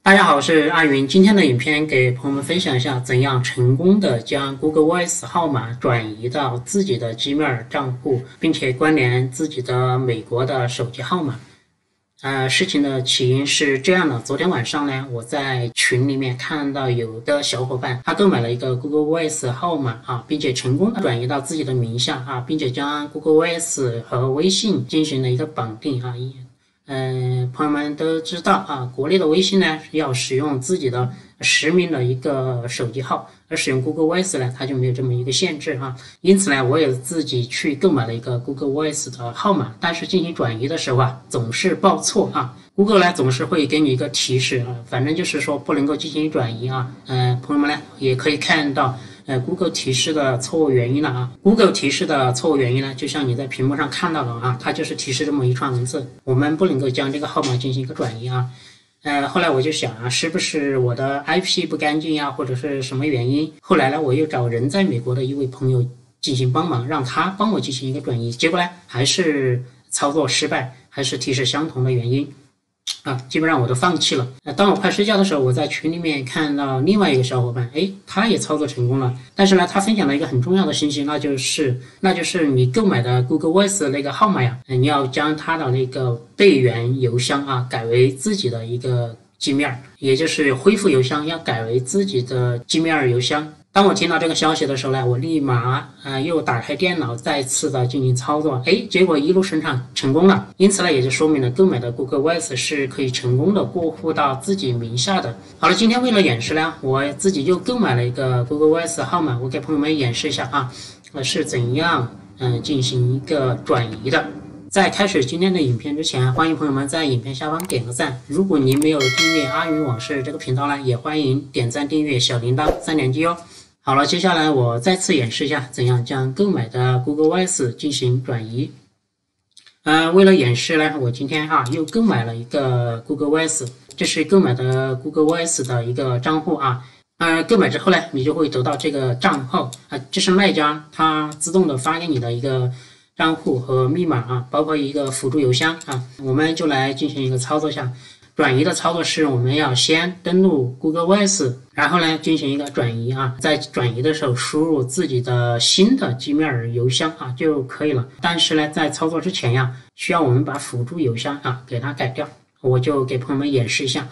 大家好，我是阿云。今天的影片给朋友们分享一下怎样成功的将 Google Voice 号码转移到自己的 Gmail 账户，并且关联自己的美国的手机号码。事情的起因是这样的，昨天晚上呢，我在群里面看到有的小伙伴他购买了一个 Google Voice 号码并且成功的转移到自己的名下并且将 Google Voice 和微信进行了一个绑定朋友们都知道国内的微信呢要使用自己的实名的一个手机号，而使用 Google Voice 呢，它就没有这么一个限制因此呢，我也自己去购买了一个 Google Voice 的号码，但是进行转移的时候总是报错Google 呢总是会给你一个提示反正就是说不能够进行转移朋友们呢也可以看到。Google 提示的错误原因了Google 提示的错误原因呢，就像你在屏幕上看到的它就是提示这么一串文字，我们不能够将这个号码进行一个转移后来我就想是不是我的 IP 不干净或者是什么原因？后来呢，我又找人在美国的一位朋友进行帮忙，让他帮我进行一个转移，结果呢还是操作失败，还是提示相同的原因。基本上我都放弃了。当我快睡觉的时候，我在群里面看到另外一个小伙伴，他也操作成功了。但是呢，他分享了一个很重要的信息，那就是你购买的 Google Voice 的那个号码你要将他的那个备源邮箱改为自己的一个 Gmail， 也就是恢复邮箱要改为自己的 Gmail 邮箱。当我听到这个消息的时候呢，我立马又打开电脑再次的进行操作，结果一路顺畅成功了。因此呢，也就说明了购买的 Google Voice 是可以成功的过户到自己名下的。好了，今天为了演示呢，我自己又购买了一个 Google Voice 号码，我给朋友们演示一下是怎样进行一个转移的。在开始今天的影片之前，欢迎朋友们在影片下方点个赞。如果您没有订阅阿云往事这个频道呢，也欢迎点赞订阅小铃铛3连击哦。好了，接下来我再次演示一下怎样将购买的 Google Voice 进行转移。为了演示呢，我今天又购买了一个 Google Voice， 这是购买的 Google Voice 的一个账户购买之后呢，你就会得到这个账号这是卖家他自动的发给你的一个账户和密码包括一个辅助邮箱我们就来进行一个操作下。转移的操作是我们要先登录 Google Voice， 然后呢进行一个转移在转移的时候输入自己的新的 Gmail 邮箱就可以了。但是呢，在操作之前需要我们把辅助邮箱给它改掉。我就给朋友们演示一下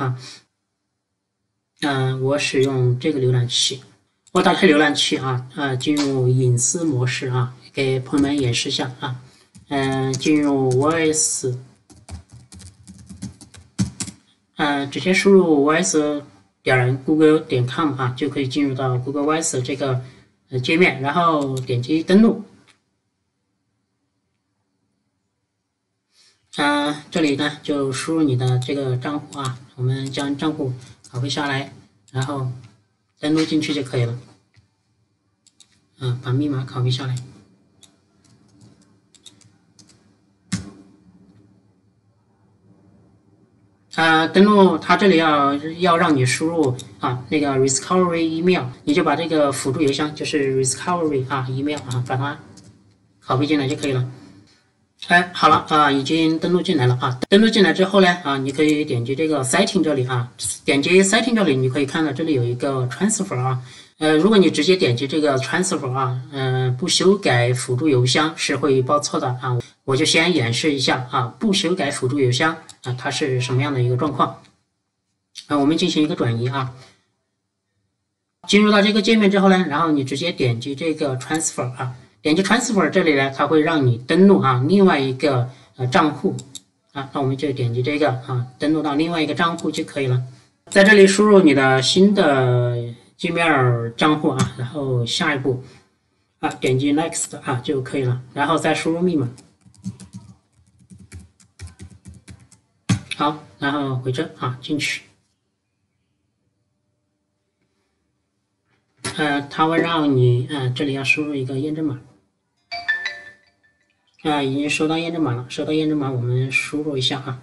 我使用这个浏览器，我打开浏览器进入隐私模式给朋友们演示一下进入 Voice。直接输入 voice.google.com 就可以进入到 Google Voice 这个界面，然后点击登录。这里呢就输入你的这个账户我们将账户拷贝下来，然后登录进去就可以了。把密码拷贝下来。登录它这里要让你输入那个 Discovery email， 你就把这个辅助邮箱就是 Discovery email 把它拷贝进来就可以了。好了已经登录进来了登录进来之后呢你可以点击这个 Setting 这里点击 Setting 这里，你可以看到这里有一个 Transfer 如果你直接点击这个 Transfer 不修改辅助邮箱是会报错的我就先演示一下不修改辅助邮箱它是什么样的一个状况我们进行一个转移进入到这个界面之后呢，然后你直接点击这个 Transfer 点击 Transfer 这里呢，它会让你登录另外一个账户那我们就点击这个登录到另外一个账户就可以了。在这里输入你的新的 Gmail 账户然后下一步点击 Next 就可以了，然后再输入密码。好，然后回车进去。它会让你这里要输入一个验证码。已经收到验证码了，收到验证码我们输入一下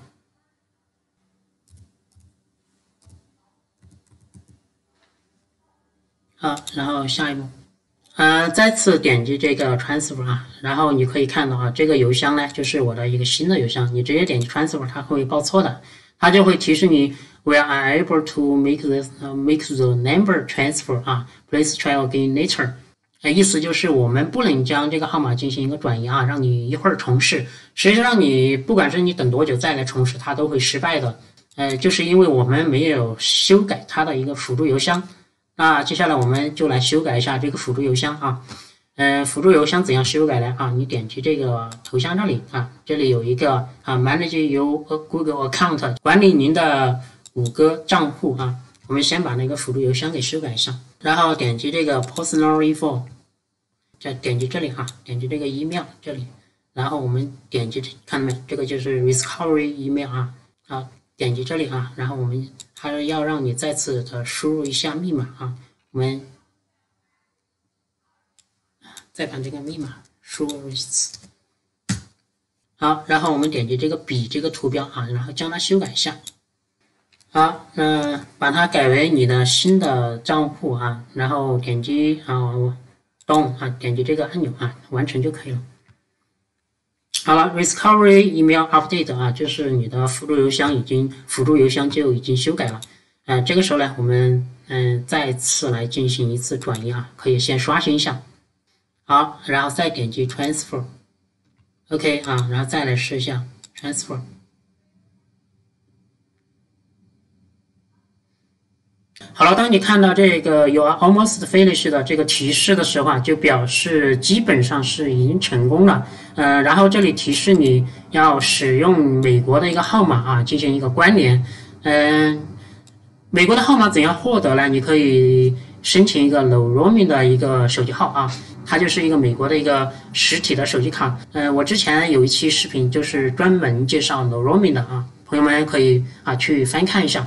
然后下一步再次点击这个 Transfer 然后你可以看到这个邮箱呢就是我的一个新的邮箱，你直接点击 Transfer 它会报错的，它就会提示你 we are unable to make the number transfer 啊 ，please try again later。意思就是我们不能将这个号码进行一个转移啊，让你一会儿重试。实际上你不管是你等多久再来重试，它都会失败的。就是因为我们没有修改它的一个辅助邮箱。那接下来我们就来修改一下这个辅助邮箱啊。辅助邮箱怎样修改呢？啊，你点击这个头像这里啊，这里有一个Manage your Google Account， 管理您的谷歌账户啊。我们先把那个辅助邮箱给修改一下，然后点击这个 Personal Info， 再点击这里啊，点击这个 email 这里，然后我们点击看到没？这个就是 Discovery Email 啊，好，点击这里啊，然后我们还是要让你再次的输入一下密码啊，我们再把这个密码输入一次，好，然后我们点击这个笔这个图标啊，然后将它修改一下。好，把它改为你的新的账户啊，然后点击Done 啊，点击这个按钮啊，完成就可以了。好了 ，Discovery Email Update 啊，就是你的辅助邮箱就已经修改了。这个时候呢，我们再次来进行一次转移啊，可以先刷新一下。好，然后再点击 Transfer，OK 啊，然后再来试一下 Transfer。好了，当你看到这个有 almost finished 的这个提示的时候啊，就表示基本上是已经成功了。然后这里提示你要使用美国的一个号码啊，进行一个关联。美国的号码怎样获得呢？你可以申请一个 low roaming 的一个手机号啊，它就是一个美国的一个实体的手机卡。我之前有一期视频就是专门介绍 low roaming 的啊，朋友们可以去翻看一下。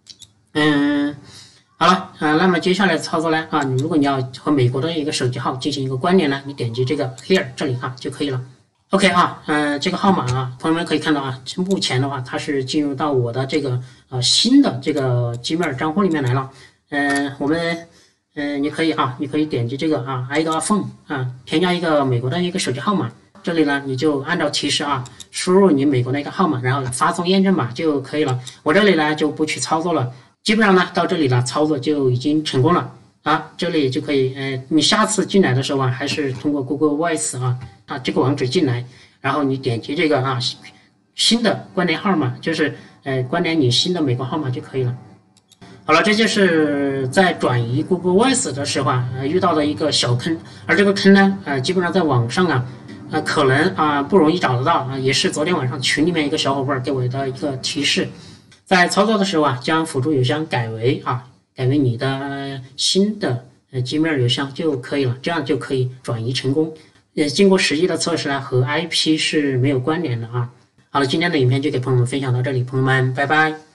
好了，那么接下来的操作呢如果你要和美国的一个手机号进行一个关联呢，你点击这个 Here 这里就可以了。OK 这个号码朋友们可以看到目前的话它是进入到我的这个新的这个 Gmail 账户里面来了。我们你可以点击这个add a phone 添加一个美国的一个手机号码。这里呢，你就按照提示输入你美国的一个号码，然后发送验证码就可以了。我这里呢就不去操作了。基本上呢，到这里了，操作就已经成功了这里就可以你下次进来的时候还是通过 Google Voice 这个网址进来，然后你点击这个新的关联号码，就是关联你新的美国号码就可以了。好了，这就是在转移 Google Voice 的时候遇到的一个小坑，而这个坑呢基本上在网上可能不容易找得到也是昨天晚上群里面一个小伙伴给我的一个提示。在操作的时候将辅助邮箱改为你的新的Gmail 邮箱就可以了，这样就可以转移成功。经过实际的测试呢，和 IP 是没有关联的好了，今天的影片就给朋友们分享到这里，朋友们拜拜。